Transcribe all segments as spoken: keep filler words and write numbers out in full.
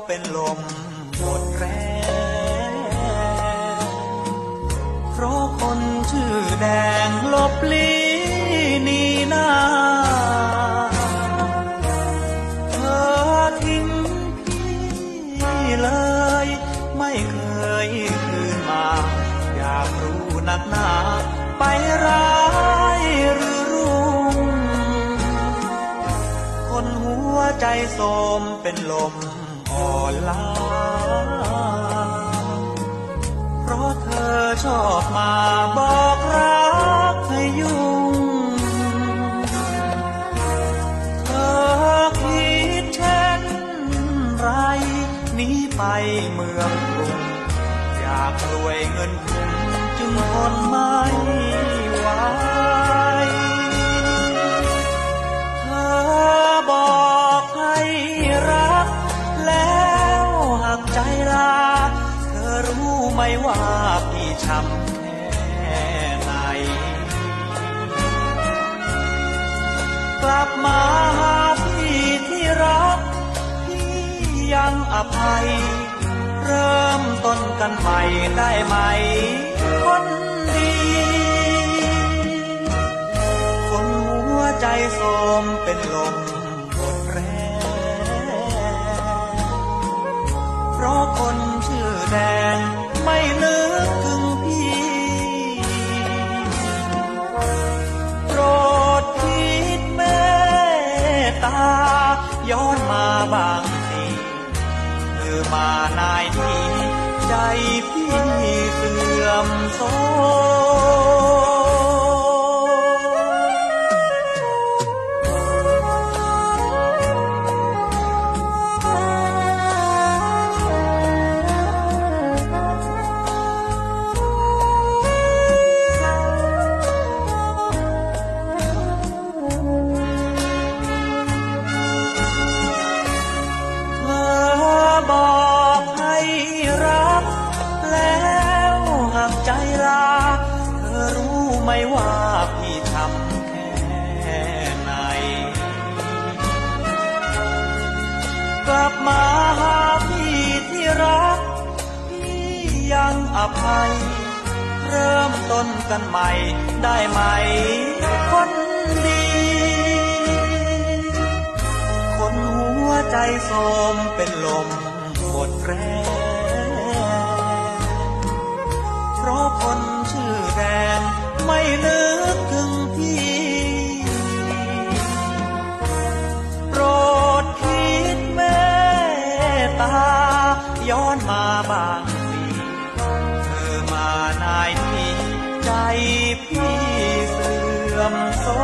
เป็นลมหมดแรงเพราะคนชื่อแดงลบลี้นี่นาเธอทิ้งพี่เลยไม่เคยคืนมาอยากรู้นักหนาไปร้ายหรือรุ่งคนหัวใจโทรมเป็นลมอ่อนล้าเพราะเธอชอบมาบอกรักให้ยุ่งเธอคิดเช่นไรหนีไปเมืองกรุงอยากรวยเงินคุ้มจึงทนไม่ไหวเธอบอกให้รักแล้วหักใจลาเธอรู้ไหมว่าพี่ช้ำแค่ไหนกลับมาหาพี่ที่รักพี่ยังอภัยเริ่มต้นกันใหม่ได้ไหมคนดีคนหัวใจโทรมเป็นลมหมดแรงเพราะคนชื่อแดงไม่นึกถึงพี่โปรดคิดเมตตาย้อนมาบางทีเธอมานายนี้ใจพี่เสื่อมโทรไม่ว่าพี่ทำแค่ไหนกลับมาหาพี่ที่รักพี่ยังอภัยเริ่มต้นกันใหม่ได้ไหมคนดีคนหัวใจโทรมเป็นลมหมดแรงเพราะคนชื่อแดงไม่นึกถึงพี่โปรดคิดเมตตาย้อนมาบางทีเธอมานายนี้ใจพี่เสื่อมโทร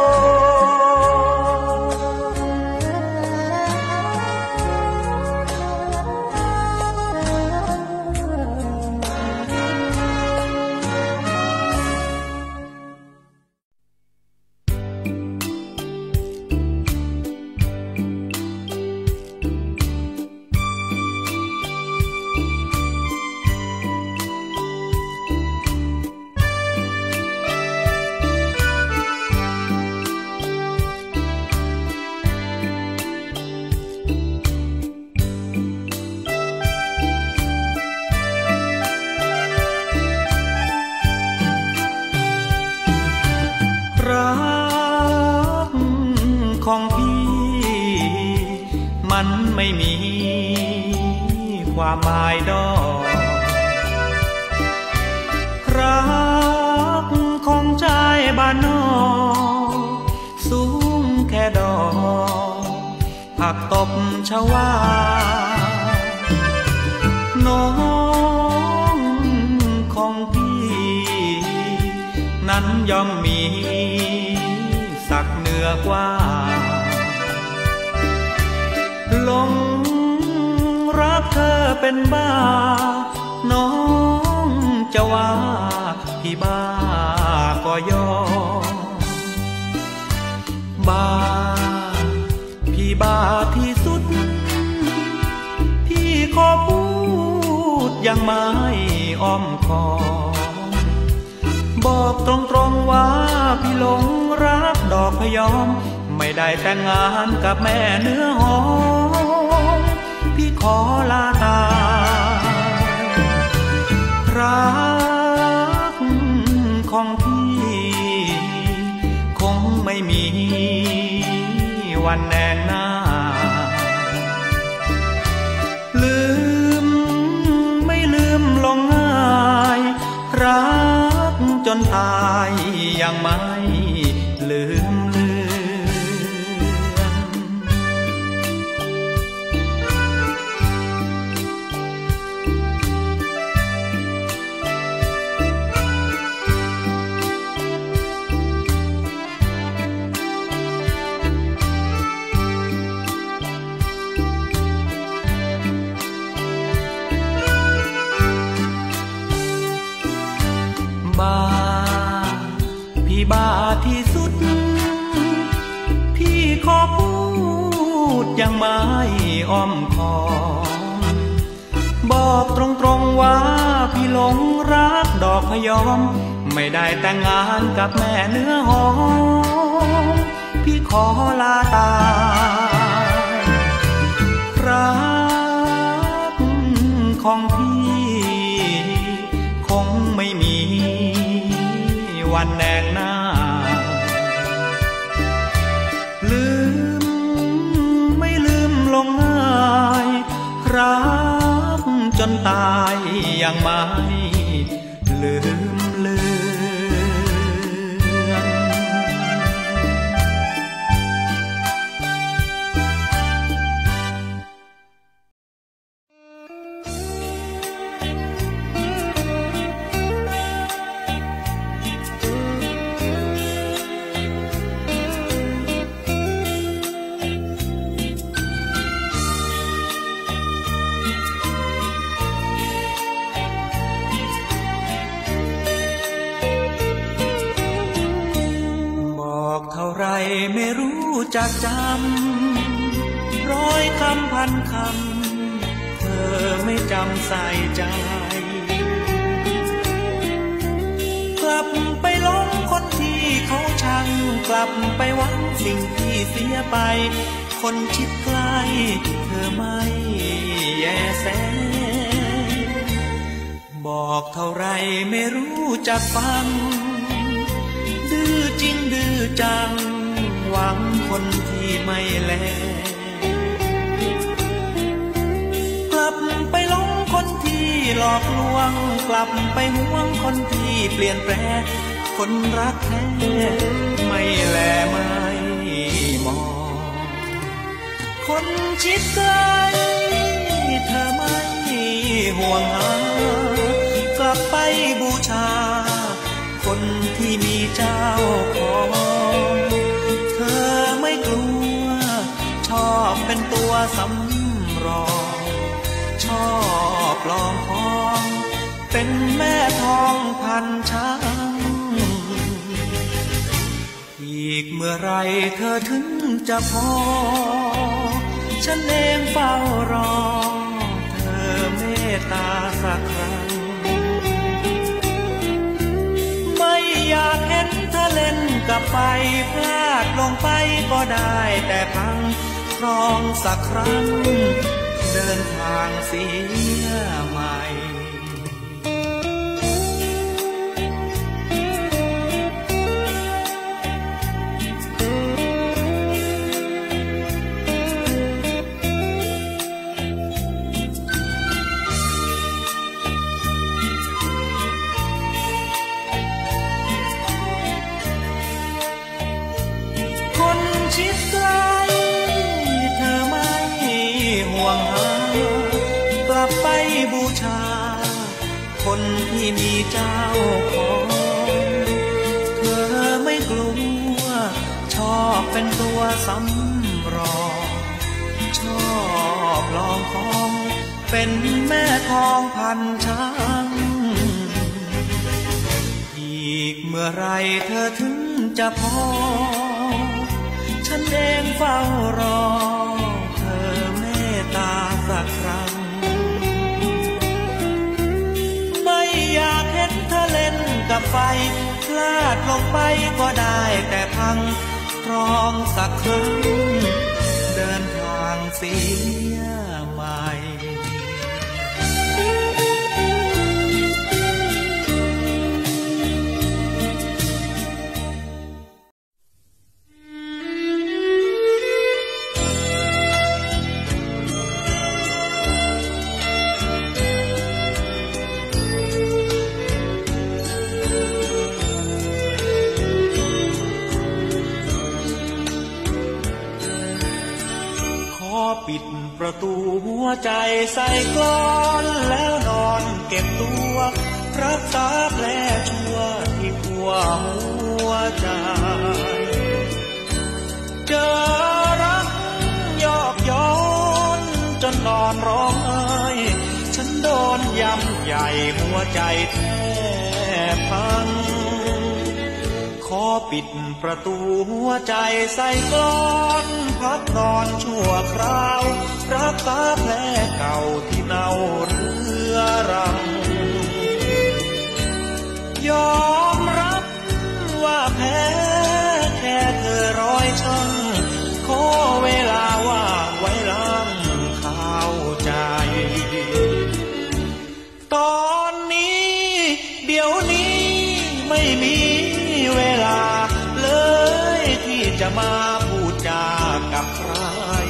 ของพี่มันไม่มีความหมายดอกรักของชายบ้านนอกสูงแค่ดอกผักตบชวาน้องของพี่นั้นย่อมมีสักเหนือกว่าหลงรักเธอเป็นบ้าน้องจะว่าพี่บ้าก็ยอมบ้าพี่บ้าที่สุดพี่ขอพูดยังไม่อ้อมคอมบอกตรงๆว่าพี่หลงรักดอกพยอมไม่ได้แต่งงานกับแม่เนื้อหอมพี่ขอลาตายรักของพี่คงไม่มีวันแน่หน้าลืมไม่ลืมลงง่ายรักจนตายยังไม่ลืมเลือนบ้าพี่บ้าที่สุดพี่ขอพูดยังไม่อ้อมคอมบอกตรงๆว่าพี่หลงรักดอกพยอมไม่ได้แต่งงานกับแม่เนื้อหอมพี่ขอลาตายรักของพี่คงไม่มีวันแน่หน้าลืมไม่ลืมลงง่ายรักจนตายยังไม่ลืมเลือนไม่รู้จักจำร้อยคำพันคำเธอไม่จำใส่ใจกลับไปหลงคนที่เขาชังกลับไปหวังสิ่งที่เสียไปคนชิดใกล้เธอไม่แยแสบอกเท่าไรไม่รู้จักฟังดื้อจริงดื้อจังหวังคนที่ไม่แลกลับไปหลงคนที่หลอกลวงกลับไปห่วงคนที่เปลี่ยนแปลงคนรักแท้ไม่แลไม่มองคนชิดใกล้เธอไม่ห่วงหากลับไปบูชาคนที่มีเจ้าของเธอไม่กลัวชอบเป็นตัวสำรองชอบลองของเป็นแม่ทองพันช้างอีกเมื่อไรเธอถึงจะพอฉันเองเฝ้ารอเธอเมตตาสักครั้งไม่อยากเห็นเธอเล่นกับไฟพลาดลงไปก็ได้แต่พังครองสักครั้งเดินทางเสียใหม่ชิดใกล้เธอไม่ห่วงหากลับไปบูชาคนที่มีเจ้าของเธอไม่กลัวชอบเป็นตัวสำรองชอบลองของเป็นแม่ทองพันช้างอีกเมื่อไรเธอถึงจะพอฉันเองเฝ้ารอเธอเมตตาสักครั้งไม่อยากเห็นเธอเล่นกับไฟพลาดลงไปก็ได้แต่พังครองสักครั้งเดินทางเสียใหม่ปิดประตูหัวใจใส่กลอนแล้วนอนเก็บตัวรักษาแผลชั่วที่ทั่วหัวใจเจอรักยอกย้อนจนนอนร้องไห้ฉันโดนย้ำใหญ่หัวใจแทบพังขอปิดประตูหัวใจใส่กลอนพักนอนชั่วคราวรักษาแผลเก่าที่เน่าเรื้อรังยอมรับว่าแพ้แค่เธอร้อยช่างขอเวลาว่างไว้ล้างเข้าใจตอนนี้เดี๋ยวนี้ไม่มีเวลาเลยที่จะมาพูดจากับใคร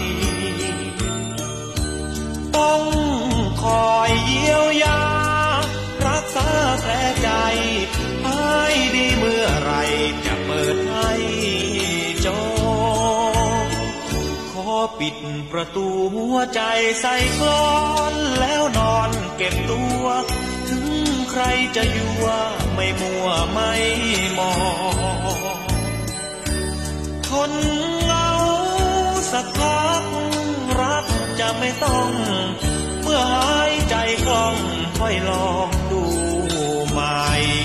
ต้องคอยเยียวยารักษาแผลใจให้ดีเมื่อไรจะเปิดให้จบขอปิดประตูหัวใจใส่กลอนแล้วนอนเก็บตัวถึงใครจะยั่วไม่มัวไม่มองทนเหงาสักพักรักจะไม่ต้องเมื่อหายใจคล่องค่อยลองดูใหม่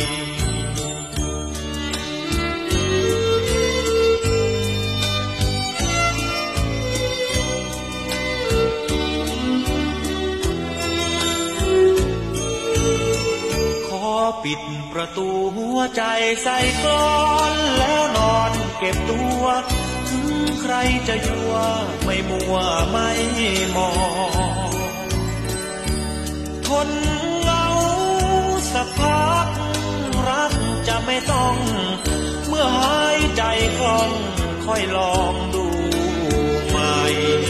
ปิดประตูหัวใจใส่กลอนแล้วนอนเก็บตัวถึงใครจะยั่วไม่มัวไม่มองทนเหงาสักพักรักจะไม่ต้องเมื่อหายใจคล่องค่อยลองดูใหม่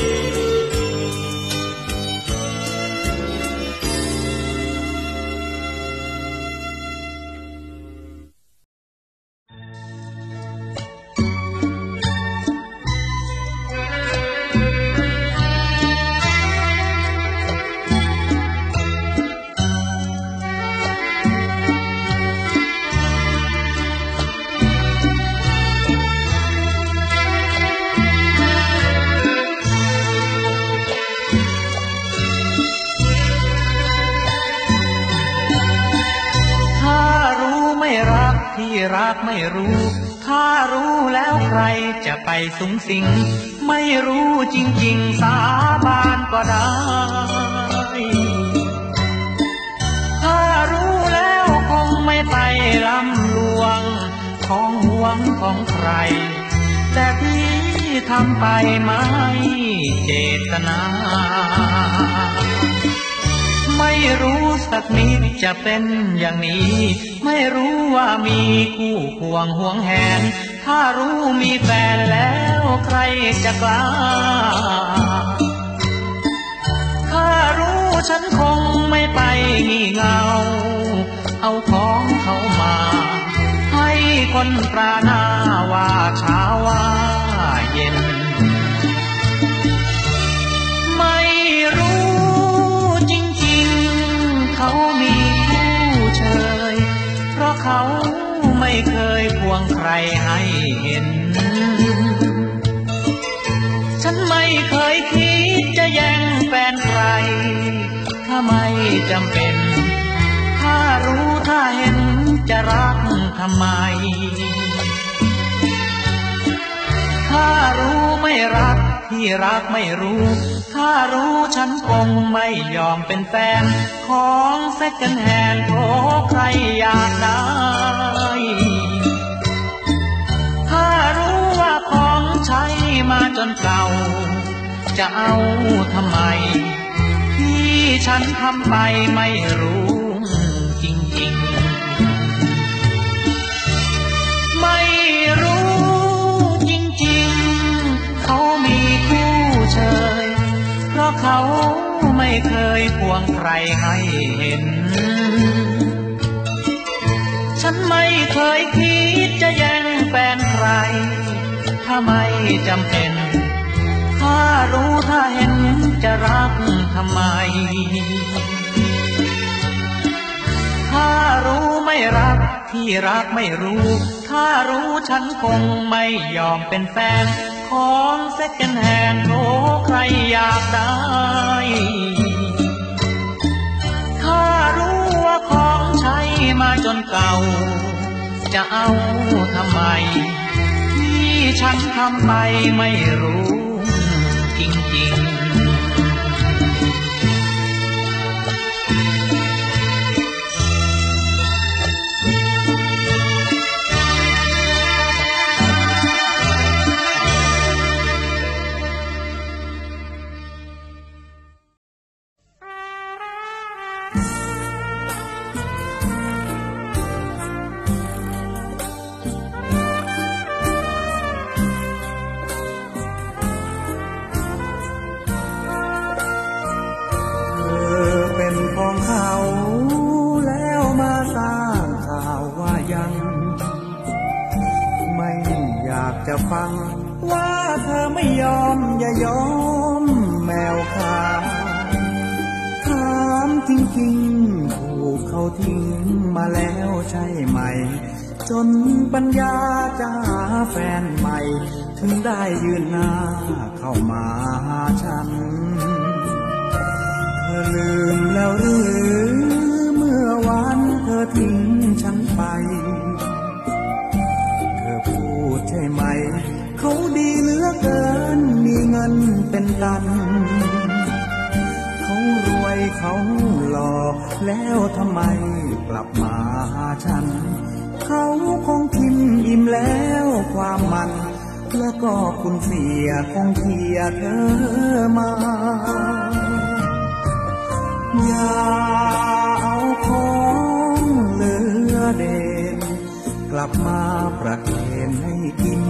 ที่รักไม่รู้ถ้ารู้แล้วใครจะไปสุงสิงไม่รู้จริงๆสาบานก็ได้ถ้ารู้แล้วคงไม่ไปลำลวงของห่วงของใครแต่ที่ทำไปไม่เจตนาไม่รู้สักนิดจะเป็นอย่างนี้ไม่รู้ว่ามีคู่ควงห่วงแหนถ้ารู้มีแฟนแล้วใครจะกล้าถ้ารู้ฉันคงไม่ไปงี่เงาเอาของเขามาให้คนตราหน้าว่าเช้าว่าเย็นไม่รู้เขามีคู่เชยเพราะเขาไม่เคยควงใครให้เห็นฉันไม่เคยคิดจะแย่งแฟนใครถ้าไม่จำเป็นถ้ารู้ถ้าเห็นจะรักทำไมถ้ารู้ไม่รักที่รักไม่รู้ถ้ารู้ฉันคงไม่ยอมเป็นแฟนของเซ็กแฮนด์โอ้ใครอยากได้ถ้ารู้ว่าของใช้มาจนเก่าจะเอาทำไมที่ฉันทำไปไม่รู้จริงๆไม่รู้จริงๆเขามีคู่เชยเพราะเขาไม่เคยควงใครให้เห็นฉันนไม่เคยคิดจะแย่งแฟนใครถ้าไม่จำเป็นถ้ารู้ถ้าเห็นจะรักทำไมถ้ารู้ไม่รักที่รักไม่รู้ถ้ารู้ฉันคงไม่ยอมเป็นแฟนของเซ็กแฮนด์โอ้ใครอยากได้ถ้ารู้ว่าของใช้มาจนเก่าจะเอาทำไมที่ฉันทำไปไม่รู้จริงๆจะฟังว่าเธอไม่ยอมอย่ายอมแมวขาถามจริงๆถูกเขาทิ้งมาแล้วใช่ไหมจนปัญญาจะหาแฟนใหม่ถึงได้ยืนหน้าเข้ามาหาฉันเธอลืมแล้วหรือเมื่อวานเธอทิ้งฉันไปพูดใช่ไหมเขาดีเหลือเกินมีเงินเป็นตันเขารวยเขาหล่อแล้วทำไมกลับมาหาฉันเขาคงกินอิ่มแล้วความมันแล้วก็คุณเสียคงเทียเธอมาอย่าเอาของเหลือเด่นกลับมาประเคนให้กิน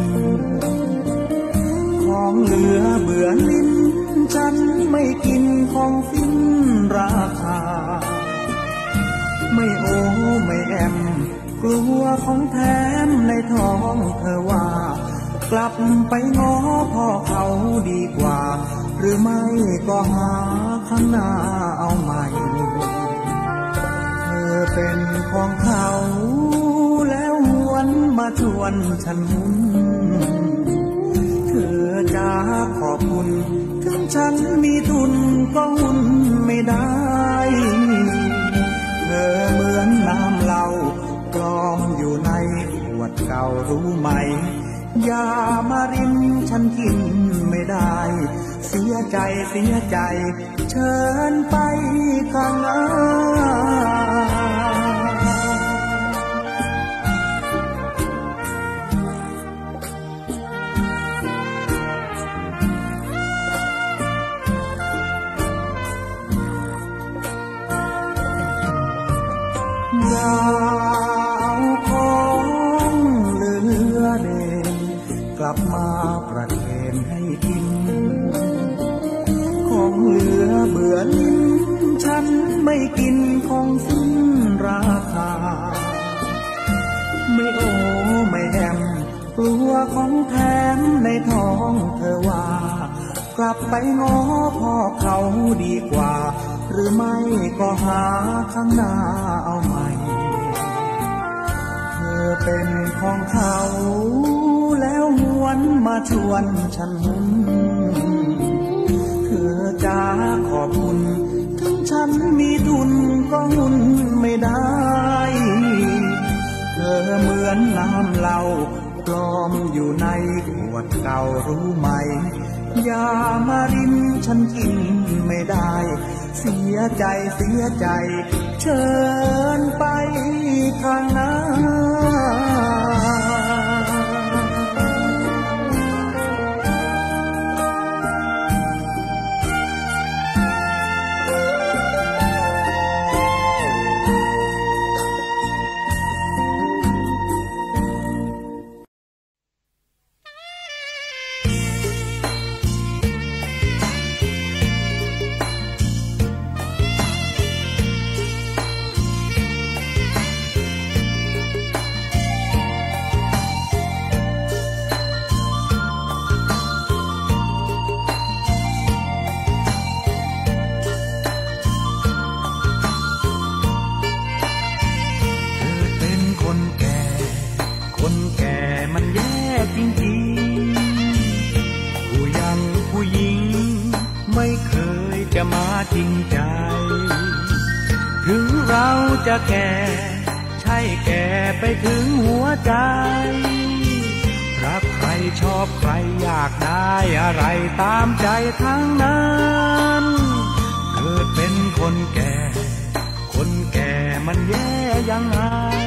ของเหลือเบื่อลิ้นฉันไม่กินของสิ้นราคาไม่โอ้ไม่แอมกลัวของแถมในท้องเธอว่ากลับไปง้อพ่อเขาดีกว่าหรือไม่ก็หาข้างหน้าเอาใหม่เธอเป็นของเขาแล้วหวนมาชวนฉันหุ้นเธอจะขอบคุณถึงฉันมีทุนก็หุ้นไม่ได้เธอเหมือนน้ำเหล้ากลอมอยู่ในขวดเก่ารู้ไหมอย่ามาริมฉันกินไม่ได้เสียใจเสียใจเชิญไปข้างหน้าอย่าเอาของเหลือเด่นกลับมาประเคนให้กินของเหลือเบื่อลิ้นฉันไม่กินของสิ้นราคาไม่โอ้ไม่แอมกลัวของแถมในท้องเธอว่ากลับไปง้อพ่อเขาดีกว่าหรือไม่ก็หาข้างหน้าเอาใหม่เธอเป็นของเขาแล้วหวนมาชวนฉันหุ้นเธอจะขอบคุณถึงฉันมีทุนก็หุ้นไม่ได้เธอเหมือนน้ำเหล้ากลอมอยู่ในขวดเก่ารู้ไหมอย่ามาริมฉันกินไม่ได้เสียใจเสียใจเชิญไปข้างหน้าเคนแก่มันแย่จริงๆผู้ยังผู้หญิงไม่เคยจะมาจริงใจถึงเราจะแก่ใช่แก่ไปถึงหัวใจรักใครชอบใครอยากได้อะไรตามใจทั้งนั้นเกิดเป็นคนแก่คนแก่มันแย่ยังไง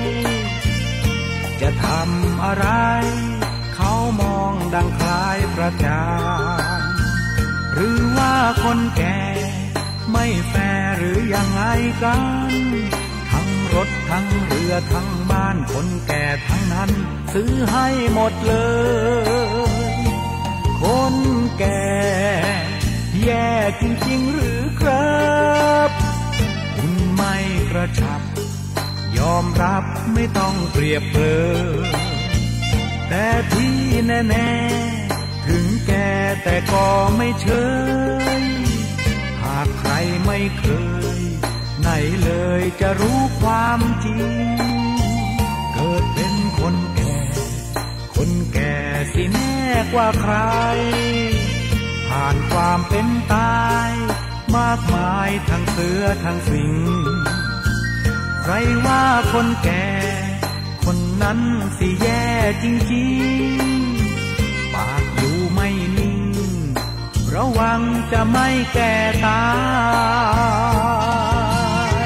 จะทำอะไรเขามองดังคล้ายประจานหรือว่าคนแก่ไม่แฟร์หรือยังไงกันทั้งรถทั้งเรือทั้งบ้านคนแก่ทั้งนั้นซื้อให้หมดเลยคนแก่แย่จริงๆหรือครับคุณไม่กระชับยอมรับไม่ต้องเปรียบเปรยแต่ที่แน่ๆถึงแก่แต่ก็ไม่เชยหากใครไม่เคยไหนเลยจะรู้ความจริงเกิดเป็นคนแก่คนแก่สิแน่กว่าใครผ่านความเป็นตายมากมายทั้งเสือทั้งสิงใครว่าคนแก่คนนั้นสิแย่จริงๆปากอยู่ไม่นิ่งระวังจะไม่แก่ตาย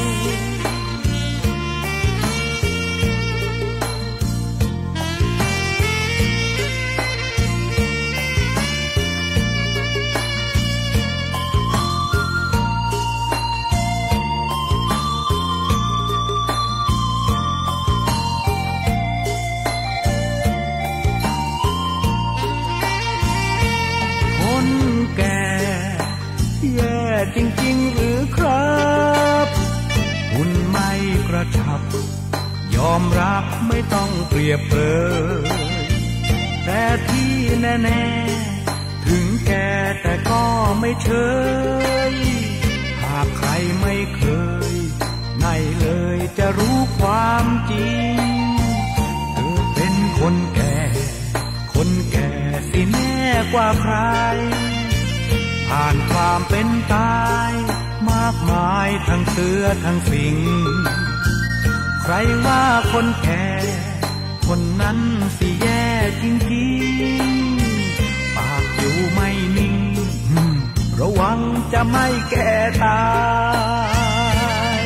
จริงๆหรือครับคุณไม่กระชับยอมรับไม่ต้องเปรียบเปรยแต่ที่แน่ๆถึงแก่แต่ก็ไม่เชยหากใครไม่เคยไหนเลยจะรู้ความจริงเธอเป็นคนแก่คนแก่สิแน่กว่าใครผ่านความเป็นตายมากมายทั้งเสือทั้งสิงใครว่าคนแก่คนนั้นสิแย่จริงๆปากอยู่ไม่นิ่งระวังจะไม่แก่ตาย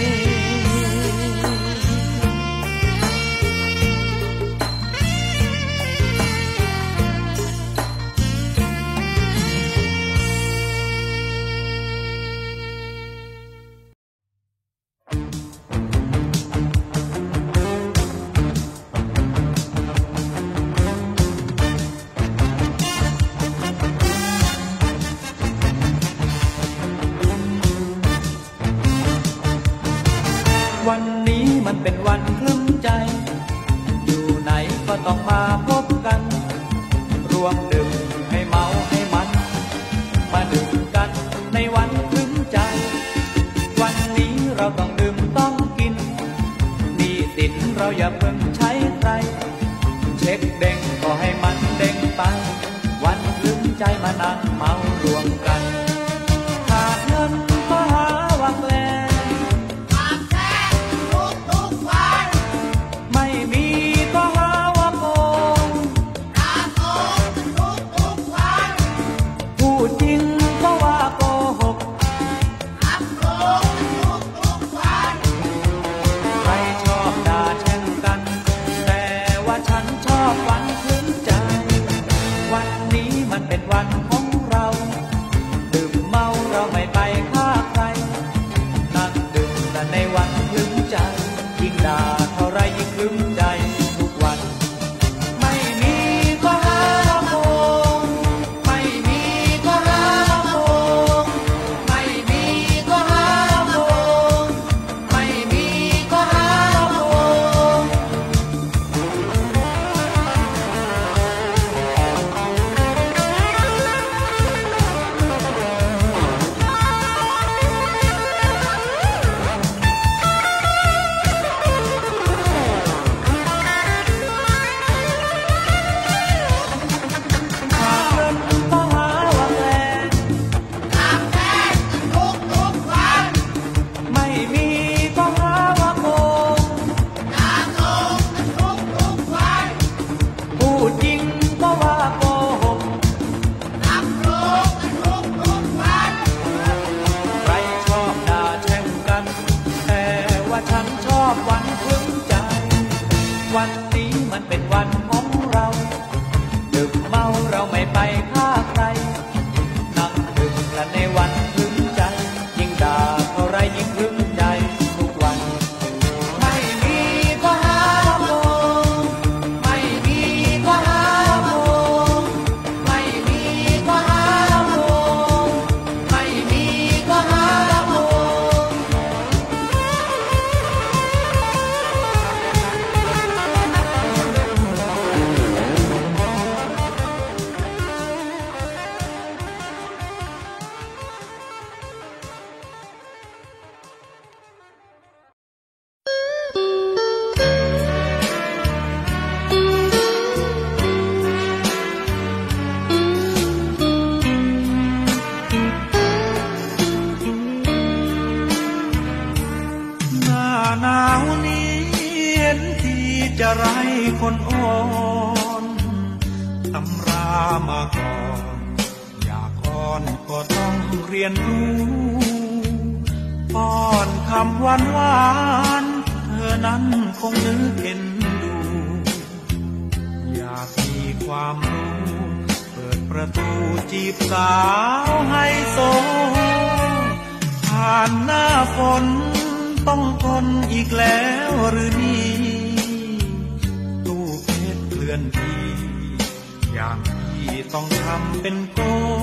วันนี้มันเป็นวันคลึ้มใจอยู่ไหนก็ต้องมาพบกันรวมดื่มให้เมาให้มันมาดื่มกันในวันคลึ้มใจวันนี้เราต้องดื่มต้องกินหนี้สินเราอย่าเพิ่งใช้ใครเช็คเด้งก็ให้มันเด้งไปวันคลึ้มใจมานั่งเมารวมกันขาดเงินก็หาวังแลวันของเราวันนี้มันเป็นวันของเราดื่มเมาเราไม่ไปฆ่าใครนั่งดื่มกันในวันพึงใจยิ่งด่าเท่าไรยิ่งพึงใจทุกวันไม่มีก็หาโมงไม่มีก็หาโมงไม่มีก็หาโมงไม่มีก็หาโมงหน้าหนาวนี้เห็นที่จะไร้คนอ่อนตำรามาก่อนอยากอ่อนก็ต้องเรียนรู้ป้อนคำหวานหวานเธอนั้นคงนึกเห็นดูอยากมีความรู้เปิดประตูจีบสาวให้โซผ่านหน้าฝนต้องทนอีกแล้วหรือนี่ตู้เพชรเคลื่อนที่อย่างที่ต้องทำเป็นโก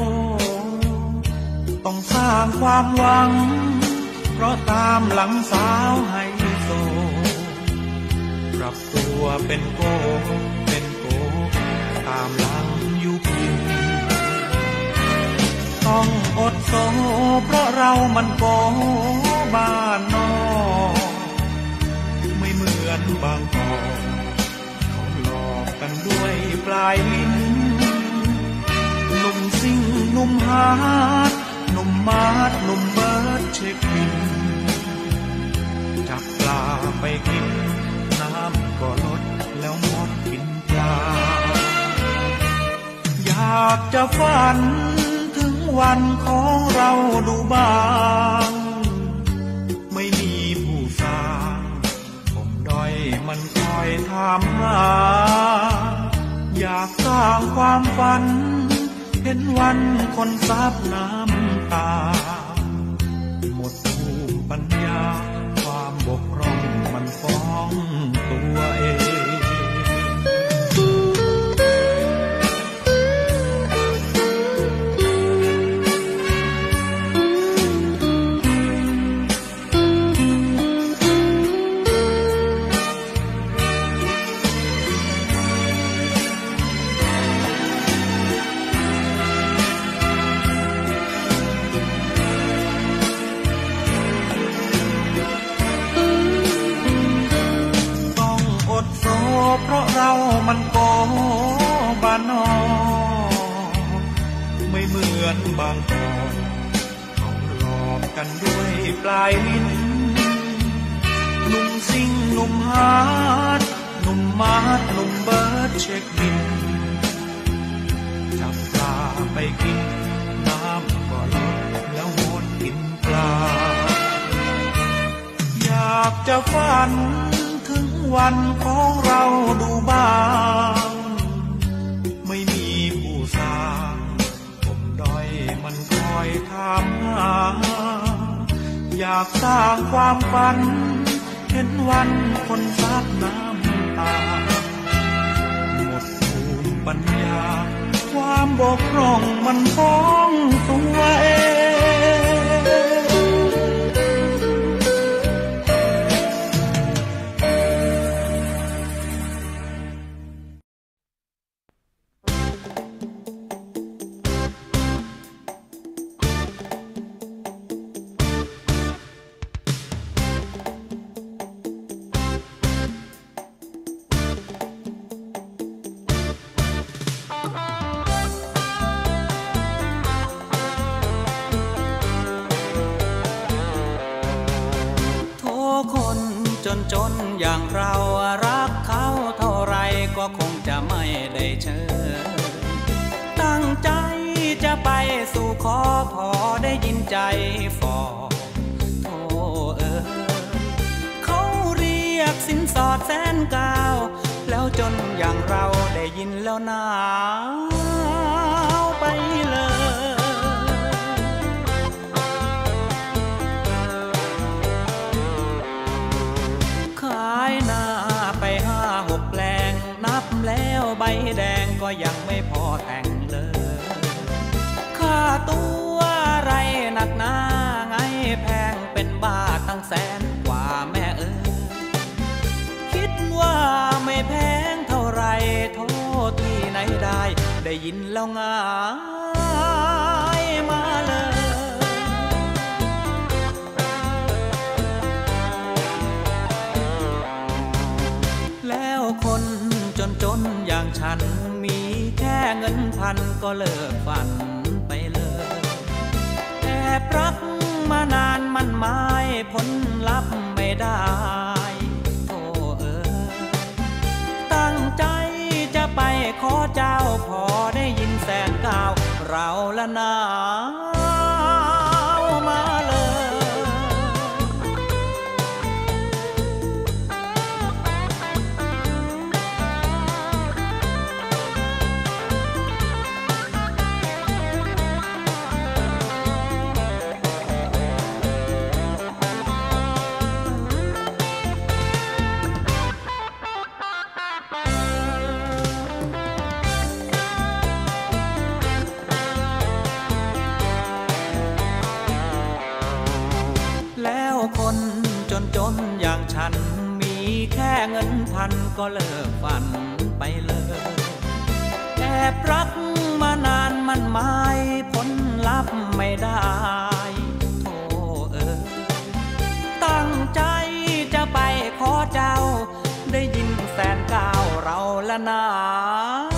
ต้องสร้างความหวังเพราะตามหลังสาวให้โซปรับตัวเป็นโกเป็นโกตามหลังอยู่พินต้องอดโซเพราะเรามันโกบ้านนอกไม่เหมือนบางกอกเขาหลอกกันด้วยปลายลิ้นหนุ่มซิ่งหนุ่มฮาร์ดหนุ่มมาดหนุ่มเบิร์ดเช็คบินจับปลาไปกินน้ำก็ลดแล้วหมดกินปลาอยากจะฝันถึงวันของเราดูบ้างไม่มีผู้สร้างผมด้อยมันคอยถามหาอยากสร้างความฝันเห็นวันคนซับน้ำตาหมดภูมิปัญญาความบกพร่องมันฟ้องตัวเองเพราะเรามันโกบ้านนอกไม่เหมือนบางกอกเขาหลอกกันด้วยปลายลิ้นหนุ่มซิ่งหนุ่มฮาร์ดหนุ่มมาดหนุ่มเบิร์ดเช็คบินจับปลาไปกินน้ำก็ลดแล้วหมดกินปลาอยากจะฝันถึงวันของเราดูบ้างไม่มีผู้สร้างผมด้อยมันคอยถามหาอยากสร้างความฝันเห็นวันคนซับน้ำตาหมดภูมิปัญญาความบกพร่องมันฟ้องตัวเองจนอย่างเรารักเขาเท่าไรก็คงจะไม่ได้เชิญตั้งใจจะไปสู่ขอพอได้ยินใจฟอโธ่เออเขาเรียกสินสอดแสนเก้าจนอย่างเราได้ยินแล้วหนาวไปเลยขายหน้าไปห้าหกแปลงนับแล้วใบแดงก็ยังไม่พอแต่งเลยค่าตัวไรหนักหนาไงแพงเป็นบ้าตั้งแสนกว่าแม่เอ๋ยคิดว่าไม่แพงเท่าไรโทษที่ไหนได้ได้ยินแล้วง่ายมาเลยแล้วคนจนจนอย่างฉันมีแค่เงินพันก็เลิกฝันไปเลยแอบรักมานานมันหมายผลลัพธ์ไม่ได้โธ่เอ๋ยตั้งใจจะไปขอเจ้าพอได้ยินแสนก้าวเราละหนาวมาเลยแล้วคนจนจนอย่างฉันมีแค่เงินพันก็เลิกฝันไปเลยแอบรักมานานมันหมายผลลัพธ์ไม่ได้โธ่เอ๋ยตั้งใจจะไปขอเจ้าได้ยินแสนก้าวเราละหนาว